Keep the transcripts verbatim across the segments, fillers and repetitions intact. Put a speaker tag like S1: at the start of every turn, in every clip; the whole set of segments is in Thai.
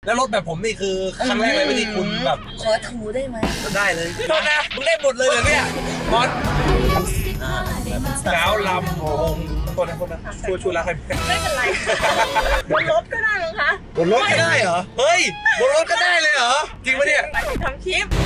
S1: แล้วรถแบบผมนี่คือครั้งแรกเลยที่คุณแบบ
S2: ขอถูได้ไหม
S1: ได้เลยโทษนะมึงได้หมดเลยเหรอเนี่ยมอสสาวลำวงตัวนั้นคนนั้นช่วยช่วยรักใคร
S2: ไม่เป็นไรบนรถก็ได้มั้งคะ
S1: บนรถก็ได้เหรอเฮ้ยบนรถก็ได้เลยเหรอจริงปะเนี่ย
S2: ทำคลิป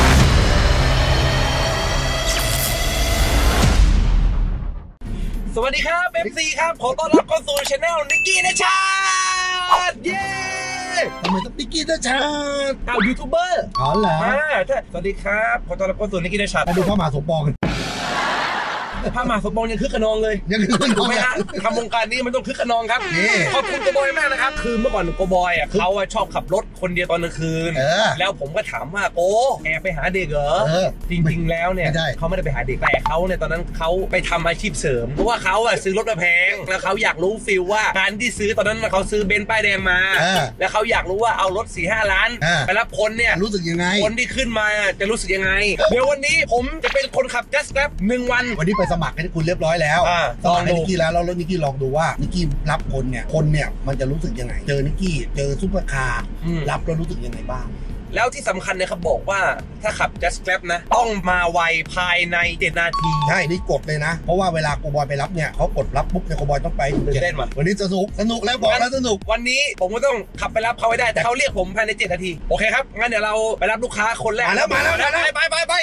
S1: สวัสดีครับ เอฟ ซี ครับขอต้อนรับเข้าสู่ช่องนิกกี้นะชาติเย้
S3: ทำไมต้องนิกกี้นะชาติ
S1: อ้าวยูทูบเบอร์
S3: อ๋อเหรอ
S1: สวัสดีครับขอต้อนรับเข้าสู่นิกกี้นะชาติ
S3: มาดูพระมหาสมปอง
S1: พระมหาสมปองยังคึกขนองเลย
S3: ยังคึกขนอง
S1: ไหมฮะทำวงการนี้มันต้องคึกขนองครับขอบคุณโกบอยมากนะครับคือเมื่อก่อนโกบอยอ่ะเขาชอบขับรถคนเดียวตอนกลางคืนแล้วผมก็ถามว่าโอ้แอบไปหาเด็กเหรอจริงๆแล้วเนี่ยเขาไม่ได้ไปหาเด็กแต่เขาเนี่ยตอนนั้นเขาไปทำอาชีพเสริมเพราะว่าเขาอ่ะซื้อรถมาแพงแล้วเขาอยากรู้ฟีลว่าการที่ซื้อตอนนั้นเขาซื้อเบนซ์ป้ายแดงมาแล้วเขาอยากรู้ว่าเอารถสี่ห้าล้านไปรับคนเนี่ย
S3: รู้สึกยังไง
S1: คนที่ขึ้นมาจะรู้สึกยังไงเดี๋ยววันนี้ผมจะเป็นคนขับ Just Grab หนึ่งวัน
S3: วันนี้ไปสมัครให้คุณเรียบร้อยแล้วลองดูนิกกี้แล้วแล้วนิกกี้ลองดูว่านิกกี้รับคนเนี่ยคนเนี่ยมันจะรู้สึกยังไงเจอนิกกี้เจอซุปเปอร์คาร์รับแล้วรู้สึกยังไงบ้าง
S1: แล้วที่สำคัญเนี่ยเขาบอกว่าถ้าขับ Just Grab นะต้องมาไวภายในเจ็ดนาที
S3: ใช่นี่กดเลยนะเพราะว่าเวลาโกบอยไปรับเนี่ยเขากดรับปุ๊บเนี่ยโกบอยต้องไป
S1: เต้นมา
S3: วันนี้สนุกสนุกแล้วบอกแล้วสนุก
S1: วันนี้ผมก็ต้องขับไปรับเขาให้ได้แต่เขาเรียกผมภายในเจ็ดนาทีโอเคครับงั้นเดี๋ยวเราไปรับลูกค้าคนแรก
S3: มาแล้วมาแล้ว
S1: ไปไปไป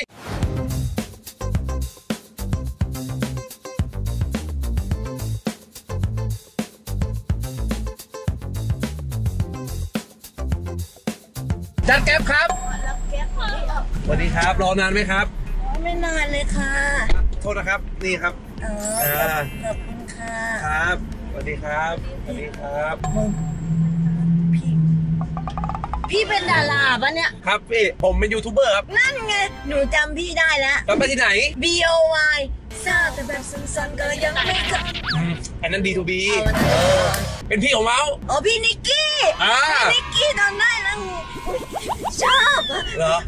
S1: จัดแก๊ปครับสวัสดีครับรอนานไหมครับ
S2: ไม่นานเลยค่ะ
S1: โทษนะครับนี่ครับ
S2: อ๋อขอบคุณค่ะ
S1: ครับสวัสดีครับสวัสดีครับ
S2: พี่พี่เป็นดาราปะเนี่ย
S1: ครับพี่ผมเป็นยูทูบเบอร์ครับ
S2: นั่นไงหนูจำพี่ได้แล้ว
S1: จำไปที่ไหน
S2: บี โอ วาย ทราบแต่แบบสั้นๆก็ยังไม่เคย
S1: อันนั้น บี ทู บี เป็นพี่ของเรา
S2: อ๋อพี่นิกกี้นิกกี้ตอนได้แล้วชอบ
S1: เหรอ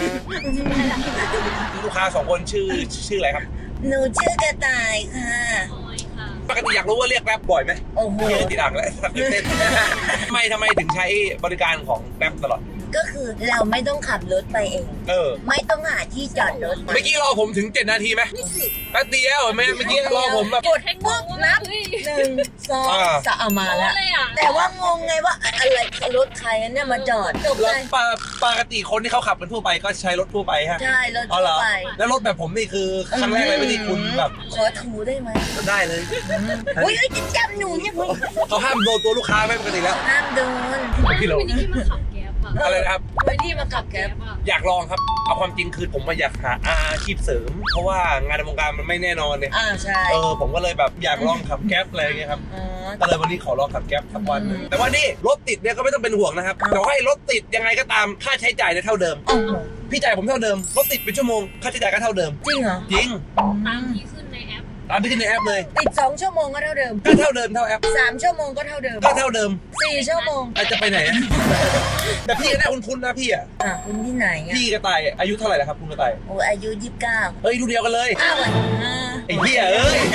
S1: ลูกค้าสองคนชื่อชื่ออะไรครับ
S2: หนูชื่อกระต่ายค่ะ
S1: ปกติอยากรู้ว่าเรียกแกร็บบ่อยไหม
S2: โอ้โห
S1: ติดอ่างแล้วทำไมทำไมถึงใช้บริการของแกร็บตลอด
S2: ก็คือเราไม่ต้องขับรถไปเองเออไม่ต้องหาที่จอดรถ
S1: เมื่อกี้รอผมถึงเจ็ดนาทีไหมแป๊บเดียวแม่เมื่อกี้รอผมแบบ
S2: กดให้งงนับหนึ่งสองสามมาแล้วแต่ว่างงไงว่าอะไรรถใครเนี่ยมาจอดจบเลย
S1: ปกติคนที่เขาขับกันทั่วไปก็ใช้รถทั่วไปฮะ
S2: ใช่รถทั่วไป
S1: แล้วรถแบบผมนี่คือครั้งแรกเลยที่คุณแบบ
S2: ขอถูได้ไหม
S1: ได้เลย
S2: อุ้ยจะจับหนูเนี่ย
S1: เขาห้ามโดนตัวลูกค้าไหมปกติแล้ว
S2: ห้ามโดน
S1: พี่เราอะไรนะครับ
S2: วันนี้มาขับแก๊ป
S1: อยากลองครับเอาความจริงคือผมมาอยากหาอาชีพเสริมเพราะว่างานในวงการมันไม่แน่นอนเนี่ย
S2: อ่าใช่
S1: เออผมก็เลยแบบอยากลองขับแก๊ปอะไรอย่างเงี้ยครับก็เลยวันนี้ขอลองขับแก๊ปสักวันนึงแต่ว่านี่รถติดเนี่ยก็ไม่ต้องเป็นห่วงนะครับแต่ให้รถติดยังไงก็ตามค่าใช้จ่ายเนี่ยเท่าเดิมพี่จ่ายผมเท่าเดิมรถติดเป็นชั่วโมงค่าใช้จ่ายก็เท่าเดิม
S2: จริงเหรอ
S1: จริง
S4: ตามที่ขึ้นในแอป
S1: ตามที่ขึ้นในแอปเลย
S2: ติดสองชั่วโมงก็เท่าเดิม
S1: ก็เท่าเดิมเท่าแอป
S2: สามชั่วโมงก็เท่าเดิม
S1: ก็เท่าเดิม
S2: สี่ชั่วโมง
S1: จะไปไหนแต่พี่ก็ได้คุ้นๆนะพี่อ่ะ
S2: อ่ะคุณที่ไหน
S1: พี่กระต่ายอายุเท่าไหร่แล้วครับคุณกระต่าย
S2: โอ้อายุยี่สิบเก้า
S1: เฮ้ยรุ่นเดียวกันเลย
S2: อ้าว
S1: ไอ้เหี้ยเอ้ย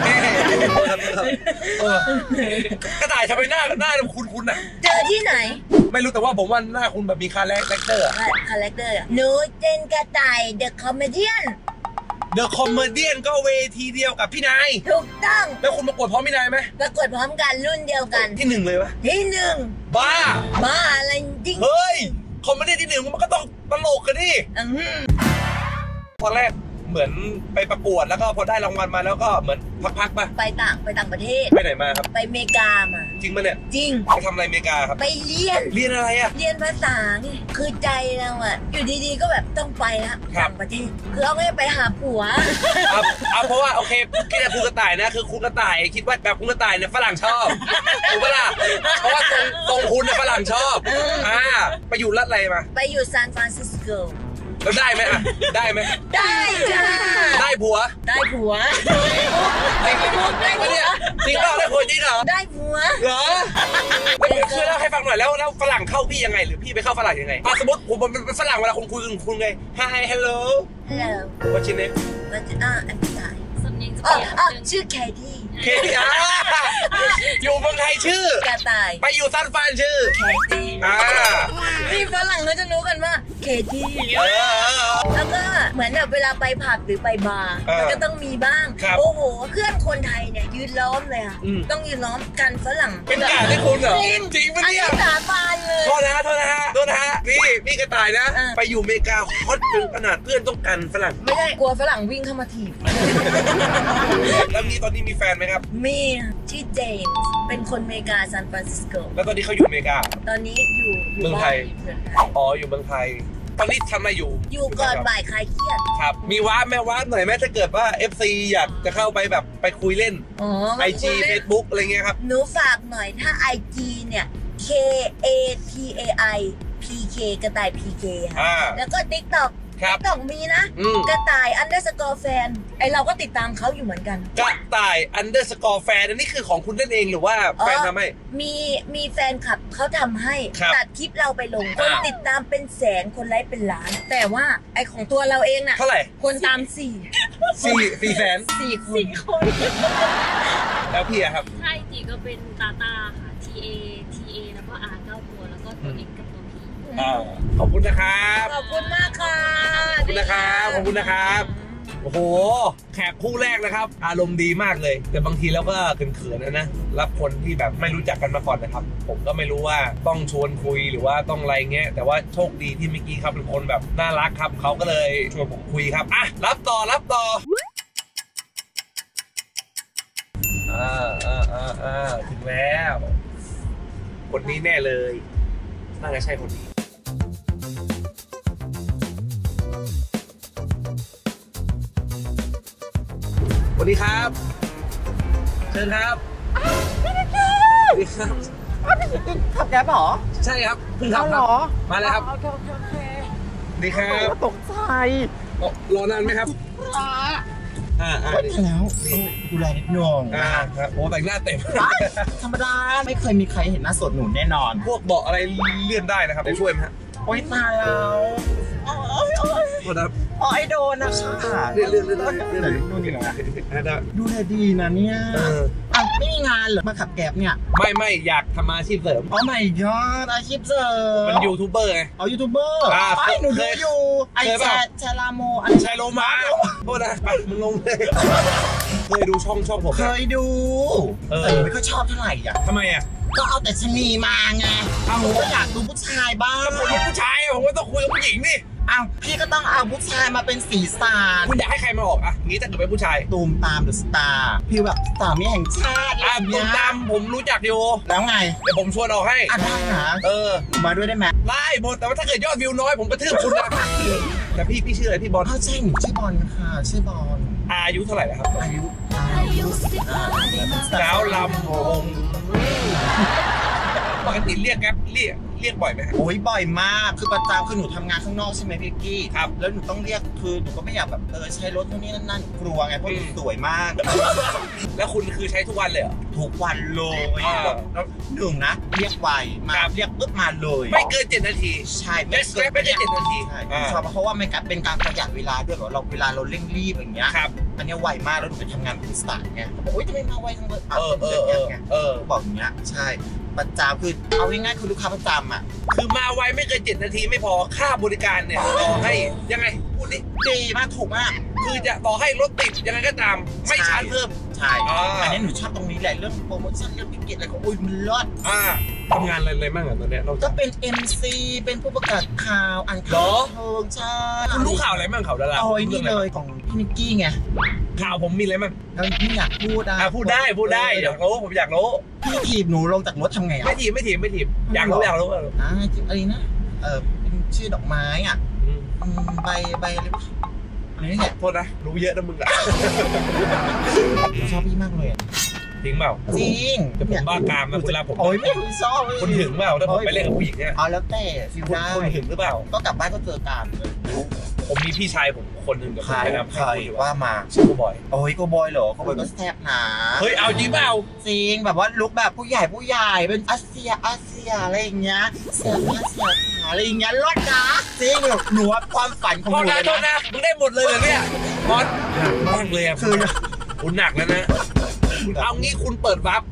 S1: กระต่ายทำไมหน้าหน้าคุ้นๆอ่ะ
S2: เจอที่ไหน
S1: ไม่รู้แต่ว่าผมว่าหน้าคุณแบบมีคาแรคเตอร์
S2: คาแรคเตอร์หนูเจนกระต่ายเดอะคอมเมดี้
S1: เดอะคอมเมดี้ก็เวทีเดียวกับพี่นาย
S2: ถูกต้อง
S1: แล้วคุณประกวดพร้อมพี่นายไหม
S2: ประกวดพร้อมกันรุ่นเดียวกัน
S1: ที่หนึ่งเลยวะ
S2: ที่หนึ่ง
S1: บ้า
S2: บ้าอะไรจริง
S1: เฮ้ยคอมเมดี้ที่หนึ่งมันก็ต้องตลกกันดิตอนแรกเหมือนไปประกวดแล้วก็พอได้รางวัลมาแล้วก็เหมือนพักๆป่ะ
S2: ไปต่างไปต่างประเทศ
S1: ไปไหนมาครับ
S2: ไปอเมริกามา
S1: จริงป่ะเนี่ย
S2: จริง
S1: ไปทำอะไรอเมริกาครับ
S2: ไปเรียน
S1: เรียนอะไรอ่ะ
S2: เรียนภาษาไงคือใจเราอ่ะอยู่ดีๆก็แบบต้องไปละต่างประเทศคือเอาไม่ไปหาผัว
S1: เอาเพราะว่าโอเคคิดแต่คุณกระต่ายนะคือคุณกระต่ายคิดว่าแบบคุณกระต่ายเนี่ยฝรั่งชอบถูกปะล่ะเพราะว่าตรงตรงคุณเนี่ยฝรั่งชอบอ่าไปอยู่รัฐอะไรมา
S2: ไปอยู่ซานฟรานซิสโก
S1: แล้วได้ไหมอ่ะได้ไหม
S2: ได้จ้า
S1: ได้ผัว
S2: ได้ผัว
S1: จริงได้ผัวเนี่ยจริงเปล่าได้ผัวจริงเหรอ
S2: ได้ผัว
S1: เหรอช่วยเล่าให้ฟังหน่อยแล้วแล้วฝรั่งเข้าพี่ยังไงหรือพี่ไปเข้าฝรั่งยังไงสมมติผมเป็นฝรั่งเวลาคุณคุยกับคุณไง Hi hello
S2: hello
S1: what's your name
S2: อ่าอันนี้ได้อ๋ออ๋อชื่อแคดี้
S1: เคดี้อ่ะอยู่เมืองไทยชื่อก
S2: ระต่าย
S1: ไปอยู่ซันฟานชื่อ
S2: แคดี้
S1: อ่า
S2: เขาจะรู้กันว่าเคที่แล้วก็เหมือนแบบเวลาไปผับหรือไปบาร์มันก็ต้องมีบ้างโอ้โหเพื่อนคนไทยเนี่ยยืนล้อมเลยค่ะต้องยืนล้อมกันฝรั่ง
S1: เป็นกาที่คุณเหรอจริงปะเนี่ย
S2: สาบานเลย
S1: โทษนะโทษนะฮะโทษนะฮะพี่พี่กระต่ายนะไปอยู่อเมริกาฮอตถึงขนาดเพื่อนต้องกันฝรั่ง
S2: ไม่ได้กลัวฝรั่งวิ่งเข้ามาถีบ
S1: แล้วนี่ตอนนี้มีแฟนไหมครับ
S2: มีชื่อเจมส์เป็นคนอเมริกาซานฟรานซิสโก
S1: แล้วตอนนี้เขาอยู่อเมริกา
S2: ตอนนี้อยู่
S1: เมืองไทยอ๋ออยู่เมืองไทยตอนนี้ทำอะไรอยู่
S2: อยู่ก่อนบ่ายคลายเครียด
S1: ครับมีว้าแม่ว้าหน่อยแม่ถ้าเกิดว่า เอฟ ซี อยากจะเข้าไปแบบไปคุยเล่น
S2: อ๋อ
S1: ไอ จี Facebook อะไรเงี้ยครับ
S2: หนูฝากหน่อยถ้า ไอ จี เนี่ย K A T A I P K กระต่าย พี เค ค่ะแล้วก็ TikTok TikTok มีนะกระต่าย underscore fan ไอเราก็ติดตามเขาอยู่เหมือนกัน
S1: กระต่าย underscore fan อันนี้คือของคุณนั่นเองหรือว่าแฟนทำให้
S2: มีมีแฟนคลับเขาทำให้ตัดคลิปเราไปลงคนติดตามเป็นแสนคนไลค์เป็นล้านแต่ว่าไอของตัวเราเองน่ะ
S1: เท่าไหร่
S2: คนตามสี่
S1: สี่สี่แสน
S2: สี่คน
S4: สี่คน
S1: แล้วพี่อะครับ
S4: ใช่จีก็เป็นตาตาค่ะ T A T A แล้วก็ R เก้าตัวแล้วก็ตัว X กับตัว P
S1: ขอบคุณนะครับ
S2: ขอบคุณมากค่ะ
S1: ขอบคุณนะครับขอบคุณนะครับโอ้โหแขกคู่แรกนะครับอารมณ์ดีมากเลยแต่บางทีแล้วก็เขินๆนะนะรับคนที่แบบไม่รู้จักกันมาก่อนนะครับผมก็ไม่รู้ว่าต้องชวนคุยหรือว่าต้องอะไรเงี้ยแต่ว่าโชคดีที่เมื่อกี้ครับเป็นคนแบบน่ารักครับเขาก็เลยชวนผมคุยครับอ่ะรับต่อรับต่ออ่าอ่าอ่าอ่าถึงแล้วคนนี้แน่เลยน่าจะใช่คนนี้สวัสดีครับเชิญครับสวัสดีครับ
S5: ขับแก๊ปเหรอ
S1: ใช่ครับเพิ่งขับครับมาเลยครับโอเคโอเคโอเคดีครับ
S5: ตกใจ
S1: รอนานไหมครับ
S5: รออ่าอ่าแล้วดูแลนิดนึง
S1: อ่าครับโอ้แต่งหน้าเต็ม
S5: ธรรมดาไม่เคยมีใครเห็นหน้าสดหนูแน่นอน
S1: พวกเบาะอะไรเลื่อนได้นะครับจะช่วยไหมฮะ
S5: โอ๊ยตายแล้ว
S1: โทษครับ
S5: อ๋อไอโดนนะคะ
S1: เลื่อนเลื่อนเลื่อนเลื่อน
S5: นู่นนี่นะดูแลดีนะเนี่ยอ่ะไม่มีงานเหรอมาขับแก๊ปเนี่ย
S1: ไม่ไม่อยากทำอาชีพเสริม
S5: อ๋อไม่ยอดอาชีพเสริม
S1: มันยูทูบเบอร์ไง
S5: อ๋อยูทูบเบอร์ไอ้หนูดูอยู่ไอแชร์แชร์ลาโม
S1: อันแชร์โลมาโทษนะไปมึงลงเลยเคยดูช่องช่องผม
S5: เคยดูแต่ไม่ค่อยชอบเท่าไหร่อ่ะ
S1: ทำไมอ่ะ
S5: ก็เอาแต่ชนีมาไงเอาหนูก็อยากดูผู้ชายบ้าง
S1: ผมเป็นผู้ชายผมก็ต้องคุยกับผู้หญิงนี่
S5: อ้าวพี่ก็ต้องเอาผู้ชายมาเป็นสีสัน
S1: คุณอยากให้ใครมาออกอ่ะงี้ถ้าเกิดเป็นผู้ชาย
S5: ตูมตามเดอะสตาร์พี่แบบสามีแห่งชาติ
S1: อ่ะตูมตามผมรู้จักอยู่
S5: แล้วไง
S1: เดี๋ยวผมชวนออกให้
S5: อ่ะได้นะ
S1: เออ
S5: มาด้วยได้ไหม
S1: ได้หมดแต่ว่าถ้าเกิดยอดวิวน้อยผมกระทืบคุณนะแต่พี่พี่ชื่ออะไรพี่บอล
S5: ใช่หนูชื่อบอลค่ะชื่อบอล
S1: อายุเท่าไหร่แล้วครับ
S5: อายุอายุสิบห้า
S1: สาวลำวงปกติเรียกแก๊ปเรียกเรียกบ่อยไหม
S5: โอ้ยบ่อยมากคือประจำคือหนูทำงานข้างนอกใช่ไหมพี่กี้
S1: ครับ
S5: แล้วหนูต้องเรียกคือหนูก็ไม่อยากแบบเออใช้รถเท่านี้นั่นๆกลัวไงเพราะหนูสวยมาก
S1: แล้วคุณคือใช้ทุกวันเลยเหรอ
S5: ทุกวันเลยแล้วหนึ่งนะเรียกไวมาเรียกปุ๊บมาเลย
S1: ไม่เกินเจ็ดนาที
S5: ใช่
S1: ไม่เกินไม่ได้เจ็ดนาที
S5: ชอบเพราะว่ามันเป็นการประหยัดเวลาด้วยเราเวลาเราเร่งรีบอย่างเงี้ยอันนี้ไวมากแล้วหนูไปทำงานบริษัทไงบอกโอ๊ยทำไมมาไวจังเลย
S1: เออเออเออ
S5: บอกอย่างเงี้ยใช่ประจำคือเอาง่ายๆคือลูกค้าประจำอ่ะ
S1: คือมาไวไม่เกินเจ็ดนาทีไม่พอค่าบริการเนี่ยต่อให้ยังไงพูดดิ
S5: ดีมากถูกมาก
S1: คือจะต่อให้รถติดยังไงก็ตามไม่ชาร์จเพิ่ม
S5: ใช่อันนี้หนูชอบตรงนี้แหละเรื่องโปรโมชั่นเรื่องพิเกตอะไรก็อุ้ยมันรอด
S1: อ่าทำงานอะไรอะไรบ้างอ่ะตอนนี้เรา
S5: ก็เป็น เอ็ม ซี เป็นผู้ประกาศข่าวอ่านข่าวเทิงใช่
S1: คุณรู้ข่าวอะไรบ้างข่าวดารา
S5: โอ้ยนี่เลยของพี่นิกกี้ไง
S1: ข่าวผมมีอะไรบ้าง
S5: แล้วพี่อยากพูดอ่ะ
S1: พูดได้พูดได้อยากรู้ผมอยากรู้
S5: พี่ถีบหนูลงจากรถทำไงอ่ะ
S1: ไม่ถีบไม่ถีบไม่ถีบอยากรู้อยากรู้อ่ะ
S5: อะไรนะเออเป็นชื่อดอกไม้อ่ะใบใบอะไรอันนี้เนี่ย
S1: โทษนะรู้เยอะนะมึงอ่ะ
S5: ชอบพี่มากเลย
S1: จริงเปล่า
S5: จริง
S1: แต่ผมบ้ากามนะเวลาผม
S5: โอ้ยไม่ชอบ
S1: คนถึงเปล่าถ้าผมไปเล่นกับผู้หญิงเนี่ย
S5: เอาแล้วแต่ฟิลได้
S1: คนถึงหรือเปล่า
S5: ก็กลับบ้านก็เจอกัน
S1: ผมมีพี่ชายผมคนหนึ่งกับ
S5: ใครใครว่ามา
S1: ชื่อโกบอย
S5: โอ้ยโกบอยเหรอโกบอยก็แซ่บนะ
S1: เฮ้ยเอาจริงเปล่า
S5: จริงแบบว่าลุคแบบผู้ใหญ่ผู้ใหญ่เป็นอาเซียอาเซียอะไรอย่างเงี้ยเสียอาเซียอะไรอย่างเงี้ยรอดนะจริงหนูความฝันของหนู
S1: เลยนะมึงได้หมดเลยเหรอเนี่ยบอสหนักมากเลยอ่ะคือคุณหนักแล้วนะเอางี้คุณเปิดวาร์ปคุณ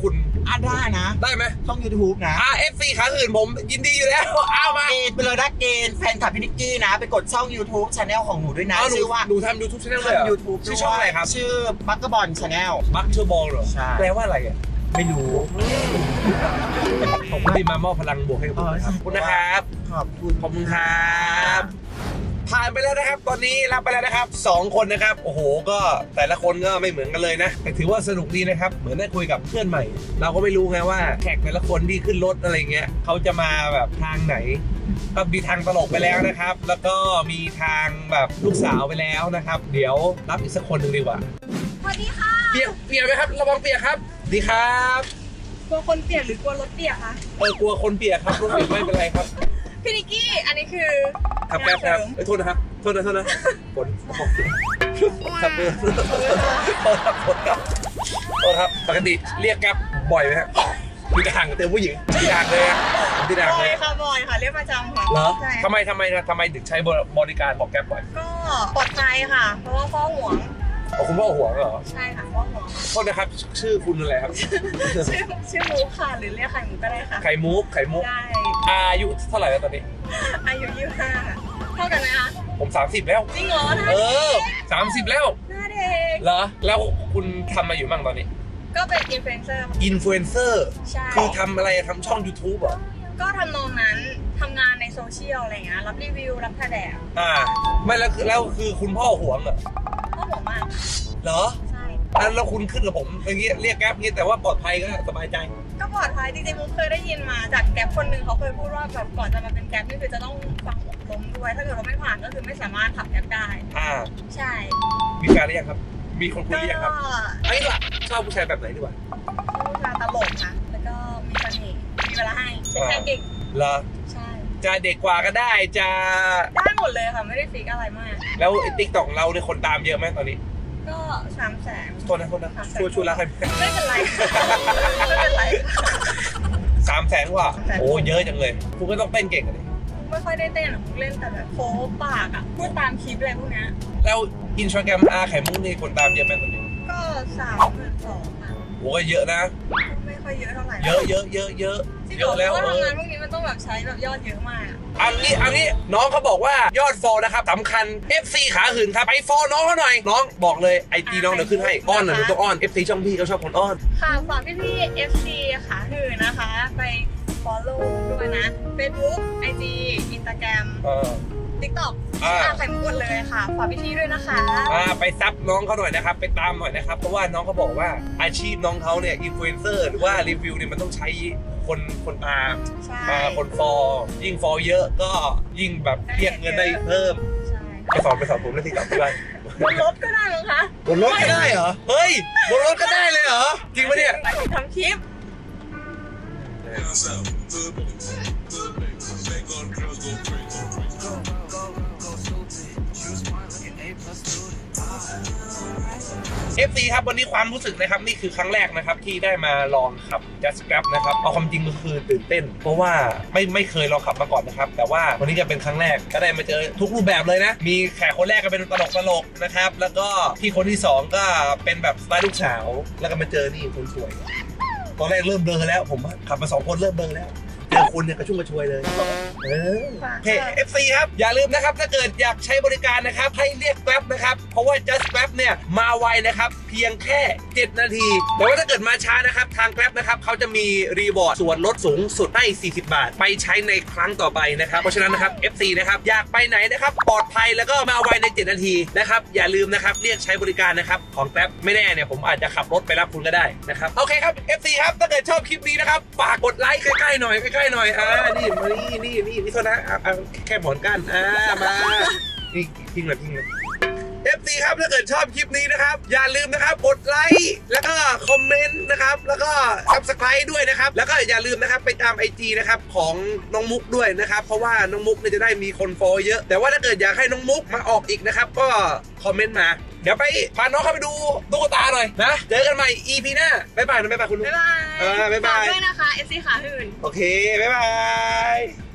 S5: อ่านได้นะ
S1: ได้ไหม
S5: ช่อง ยูทูบ นะ
S1: อ่า เอฟ ซี ขาอื่นผมยินดีอยู่แล้วเอามา
S5: เกณฑ์ไปเลยนะเกณฑ์แฟนคลับพี่นิกกี้นะไปกดช่อง ยูทูบ Channel ของหนูด้วยนะชื่อว่า
S1: หนูทำ ยูทูบ Channel เลยเหรอ
S5: ยูทูบ
S1: ชื่อช่องอะไรครับ
S5: ชื่อบัคเกอร์บอล Channel
S1: บัคเกอร์บอลเหรอ
S5: ใช่
S1: แปลว่าอะไรอ่ะ
S5: ไม่รู้
S1: ขอบคุณที่มามอบพลังบวกให้ผมขอบคุณนะครับ
S5: ขอบคุณ
S1: ขอบคุณครับผ่านไปแล้วนะครับตอนนี้รับไปแล้วนะครับสองคนนะครับโอ้โหก็แต่ละคนก็ไม่เหมือนกันเลยนะแต่ถือว่าสนุกดีนะครับเหมือนได้คุยกับเพื่อนใหม่เราก็ไม่รู้ไงว่าแขกแต่ละคนที่ขึ้นรถอะไรเงี้ยเขาจะมาแบบทางไหนก็มีทางตลกไปแล้วนะครับแล้วก็มีทางแบบลูกสาวไปแล้วนะครับเดี๋ยวรับอีกสักคนหนึ่งดีกว่า
S2: สวัสดีค่ะ
S1: เปียกเปียกไหมครับระวังเปียกครับดีครับ
S2: กลัวคนเปียกหรือกลัวรถเปียกคะ
S1: เออกลัวคนเปียกครับรถเปียกไม่เป็นไรครับ
S2: พี่นิกกี้อันนี้คือ
S1: ครับแป๊บครับโทษนะครับโทษนะโทษนะฝนครับเพื่อนโทษครับโทษครับโทษครับปกติเรียกแก๊ปบ่อยไหมครับมีทางเต็มผู้หญิงมีทางเลยอะมีทางเลย
S2: บ่อยค่ะบ่อยค่ะเรียกประจำค่ะ
S1: เหรอทำไมทำไมทำไมถึงใช้บริการของแก๊ปบ่อย
S2: ก็ปลอดภัยค่ะเพราะว่าพ่อห่วง
S1: อ๋อคุณพ่อห่วงเหรอ
S2: ใช่ค่ะพ่อห่วง
S1: โทษนะครับชื่อคุณอะไรครับ
S2: ชื่อชื่อมุกค่ะหรือเรียกไข่มุกก็ได้ค่ะ
S1: ไข่มุกไข่มุก
S2: ใช่
S1: อายุเท่าไหร่แล้วตอนนี้
S2: อายุยี่สิบห้าเท่ากันไหมคะ
S1: ผมสามสิบแล้ว
S2: จริงเหรอ
S1: เออสามสิบแล้ว
S2: หน้าเด็ก
S1: เหรอแล้วคุณทำมาอยู่บ้างตอนนี้
S2: ก็เป็นอินฟลูเอนเซอร์
S1: อินฟลูเอนเซอร์คือทำอะไรทำช่อง ยูทูบ เหรอ
S2: ก็ทำนองนั้นทำงานในโซเชียลอะไรเงี้ยรับรีวิวรับถ่ายแบบ
S1: อ่าไม่แล้วแล้วคือคุณพ่อห่วงเหรอ
S2: พ่อห่วงมาก
S1: เหรอ
S2: ใช่
S1: แล้วคุณขึ้นกับผมอย่างเงี้ยเรียกแก๊ปงี้แต่ว่าปลอดภัยก็สบายใจ
S2: ก็ปลอดภัยจริงๆมุกเคยได้ยินมาจากแก๊ปคนหนึ่งเขาเคยพูดว่าแบบก่อนจะมาเป็นแก๊ปนี่คือจะต้องฟังอบรมด้วยถ้าเกิดเราไม่ผ่านก็คือไม่สามารถขับแก๊ปได้
S1: อ่า
S2: ใช่
S1: มีการหรือยังครับมีคนคุยหรือยังครับไอ้ล่ะชอบผู้ชายแบบไหนดีกว่า
S2: ผู้ชายตลกค่ะแล้วก็มีเสน่ห์มีเวลาให้ใช้ใจเก่ง
S1: เหรอ
S2: ใช่
S1: จะเด็กกว่าก็ได้จะ
S2: ได้หมดเลยค่ะไม่ได้ฟิกอะไรมาก
S1: แล้วติ๊กต็อกเราเนี่ยคนตามเยอะไหมตอนนี้
S2: ก็สามแสน
S1: คนนะคนนะช่วยช่วยรักให้
S2: ไม่เป็นไรไม่เป็นไร
S1: สามแสนกว่าโอ้เยอะจังเลยคุณก็ต้องเต้นเก่งเลย
S2: ไม่ค่อยได้เต้นหรอกเล่นแต่แบบโค้ปากอ่ะพูดตามคลิปอะไรพวกนี้
S1: แล้วอินสตาแกรมอาไข่มุกนี่คนตามเยอะไหมตอนนี้
S2: ก็สามหมื่นสองอ่ะ
S1: โอ้เยอะนะ
S2: ไม่ค่อยเยอะเท่าไหร่
S1: เยอะเยอะเยอะเยอะ
S2: เยอะแล้วเพราะทำงานพวกนี้มันต้องแบบใช้แบบยอดเยอะมาก
S1: อันนี้อันนี้น้องเขาบอกว่ายอดฟอลนะครับสำคัญ เอฟ ซี ขาหื่นครับไปฟอลน้องเขาหน่อยน้องบอกเลยไอจีน้องเดี๋ยวขึ้นให้อ้อนหน่อยหนูต้องอ้อน เอฟ ซี ช่องพี่เขาชอบคนอ้อน
S2: ค่ะฝากพี่พี่ เอฟ ซี ขาหื่นนะคะไป follow ด้วยนะ Facebook ไอ จี Instagram
S1: เออ
S2: TikTok อ่าใส่หมดเลยค่ะฝากพี่ๆด้วยนะคะ
S1: อ่าไปซับน้องเขาหน่อยนะครับไปตามหน่อยนะครับเพราะว่าน้องเขาบอกว่าอาชีพน้องเขาเนี่ยอินฟลูเอนเซอร์หรือว่ารีวิวเนี่ยมันต้องใช้คนคนตามมาคนฟอลยิ่งฟอลเยอะก็ยิ่งแบบเรียกเงินได้เพิ่มไปสอนไปสอนผมในที่กลับที่บ้าน
S2: บนรถก็ได้มั้งคะ
S1: บนรถก็ได้เหรอเฮ้ยบนรถก็ได้เลยเหรอจริงปะเนี่ย
S2: ทำคลิป
S1: เอฟ ซี ครับวันนี้ความรู้สึกนะครับนี่คือครั้งแรกนะครับที่ได้มาลองขับ Just Grab นะครับเอาความจริงก็คือตื่นเต้นเพราะว่าไม่ไม่เคยลองขับมาก่อนนะครับแต่ว่าวันนี้จะเป็นครั้งแรกก็ได้มาเจอทุกรูปแบบเลยนะมีแขกคนแรกก็เป็นตลกตลกนะครับแล้วก็พี่คนที่สองก็เป็นแบบสไตล์ลูกสาวแล้วก็มาเจอนี่คนสวยตอนแรกเริ่มเบลอแล้วผมขับมาสองคนเริ่มเบลอแล้วเจอคุณเนี่ยกระชุ่มกระชวยเลยเออโอเค เอฟ ซี ครับอย่าลืมนะครับถ้าเกิดอยากใช้บริการนะครับให้เรียก Grab นะครับเพราะว่า Just Grab เนี่ยมาไวนะครับเพียงแค่เจ็ดนาทีแต่ว่าถ้าเกิดมาช้านะครับทาง Grab นะครับเขาจะมีรีวอร์ดส่วนลดสูงสุดให้สี่สิบบาทไปใช้ในครั้งต่อไปนะครับเพราะฉะนั้นนะครับ เอฟ ซี นะครับอยากไปไหนนะครับปลอดภัยแล้วก็มาไวในเจ็ดนาทีนะครับอย่าลืมนะครับเรียกใช้บริการนะครับของ Grab ไม่แน่เนี่ยผมอาจจะขับรถไปรับคุณก็ได้นะครับโอเคครับ เอฟ ซี ครับถ้าเกิดชอบคลิปนี้นะครับฝากกดไลค์ใกล้ๆหน่อยใกล้ๆหน่อยอ่านี่มานี่นี่นี่นี่โทษนะแค่หมอนกันอ่ามานี่ทิ้งเลยทิ้งเลย เอฟ ซี ครับถ้าเกิดชอบคลิปนี้นะครับอย่าลืมนะครับกดไลค์แล้วก็คอมเมนต์นะครับแล้วก็ ซับสไครบ์ ด้วยนะครับแล้วก็อย่าลืมนะครับไปตาม ไอ จี นะครับของน้องมุกด้วยนะครับเพราะว่าน้องมุกเนี่ยจะได้มีคนฟอลเยอะแต่ว่าถ้าเกิดอยากให้น้องมุกมาออกอีกนะครับก็คอมเมนต์มาเดี๋ยวไปพาน้องเข้าไปดูตุ๊กตาหน่อยนะเจอกันใหม่ อี พี หน้าบ๊ายบายนะบ๊ายบายคุณลุงบ๊ายบายบ๊ายบายด้วยนะคะ เอฟ ซี ขาหื่นโอเคบ๊ายบาย